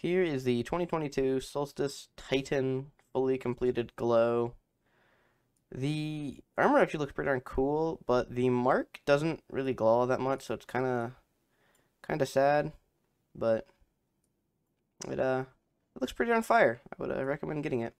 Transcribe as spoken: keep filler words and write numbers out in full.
Here is the twenty twenty-two Solstice Titan fully completed glow. The armor actually looks pretty darn cool, but the mark doesn't really glow all that much, so it's kind of kind of sad. But it uh it looks pretty darn fire. I would uh, recommend getting it.